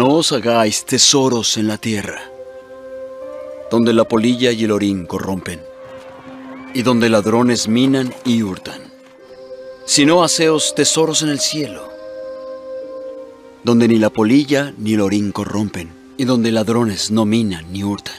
No os hagáis tesoros en la tierra, donde la polilla y el orín corrompen, y donde ladrones minan y hurtan. Sino haceos tesoros en el cielo, donde ni la polilla ni el orín corrompen, y donde ladrones no minan ni hurtan.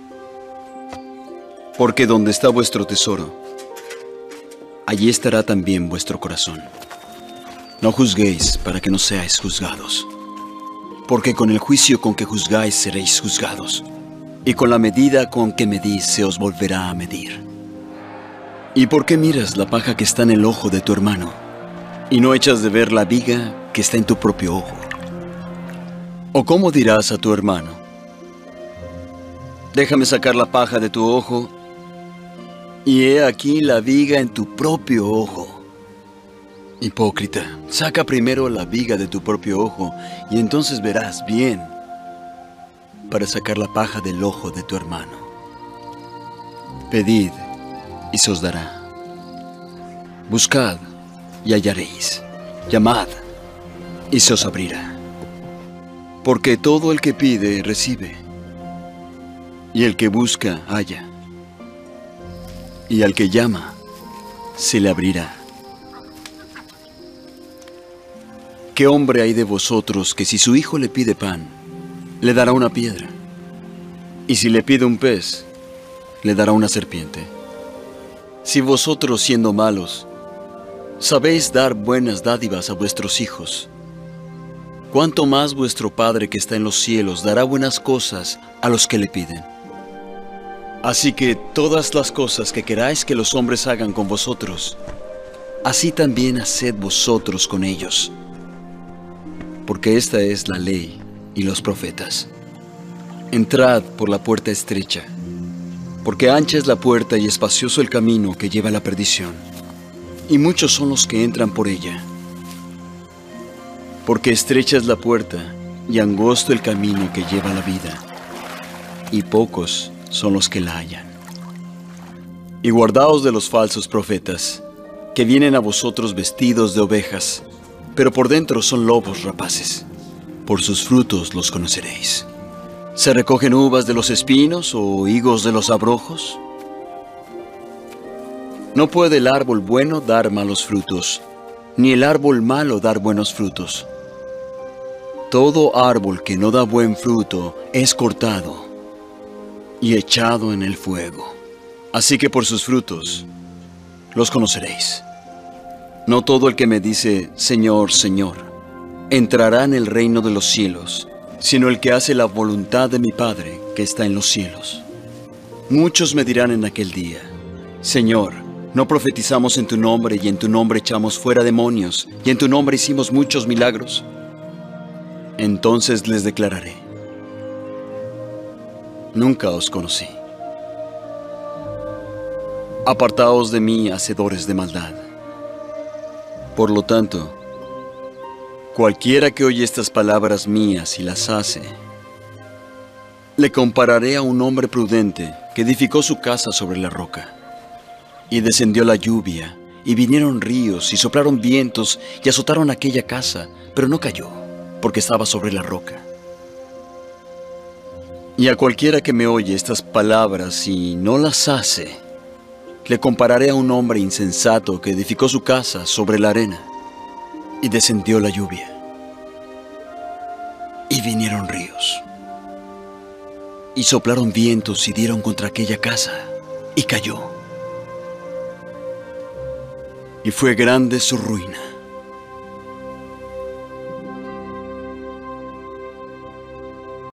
Porque donde está vuestro tesoro, allí estará también vuestro corazón. No juzguéis para que no seáis juzgados, porque con el juicio con que juzgáis seréis juzgados, y con la medida con que medís se os volverá a medir. ¿Y por qué miras la paja que está en el ojo de tu hermano, y no echas de ver la viga que está en tu propio ojo? ¿O cómo dirás a tu hermano: déjame sacar la paja de tu ojo, y he aquí la viga en tu propio ojo? Hipócrita, saca primero la viga de tu propio ojo, y entonces verás bien para sacar la paja del ojo de tu hermano. Pedid, y se os dará. Buscad, y hallaréis. Llamad, y se os abrirá. Porque todo el que pide, recibe, y el que busca, halla, y al que llama, se le abrirá. ¿Qué hombre hay de vosotros que si su hijo le pide pan, le dará una piedra? Y si le pide un pez, le dará una serpiente. Si vosotros, siendo malos, sabéis dar buenas dádivas a vuestros hijos, ¿cuánto más vuestro Padre que está en los cielos dará buenas cosas a los que le piden? Así que todas las cosas que queráis que los hombres hagan con vosotros, así también haced vosotros con ellos. Porque esta es la ley y los profetas. Entrad por la puerta estrecha, porque ancha es la puerta y espacioso el camino que lleva a la perdición, y muchos son los que entran por ella. Porque estrecha es la puerta y angosto el camino que lleva a la vida, y pocos son los que la hallan. Y guardaos de los falsos profetas, que vienen a vosotros vestidos de ovejas, pero por dentro son lobos rapaces. Por sus frutos los conoceréis. ¿Se recogen uvas de los espinos o higos de los abrojos? No puede el árbol bueno dar malos frutos, ni el árbol malo dar buenos frutos. Todo árbol que no da buen fruto es cortado y echado en el fuego. Así que por sus frutos los conoceréis. No todo el que me dice, Señor, Señor, entrará en el reino de los cielos, sino el que hace la voluntad de mi Padre que está en los cielos. Muchos me dirán en aquel día, Señor, ¿no profetizamos en tu nombre y en tu nombre echamos fuera demonios y en tu nombre hicimos muchos milagros? Entonces les declararé, nunca os conocí. Apartaos de mí, hacedores de maldad. Por lo tanto, cualquiera que oye estas palabras mías y las hace, le compararé a un hombre prudente que edificó su casa sobre la roca. Y descendió la lluvia, y vinieron ríos, y soplaron vientos, y azotaron aquella casa, pero no cayó, porque estaba sobre la roca. Y a cualquiera que me oye estas palabras y no las hace, le compararé a un hombre insensato que edificó su casa sobre la arena, y descendió la lluvia, y vinieron ríos, y soplaron vientos y dieron contra aquella casa, y cayó, y fue grande su ruina.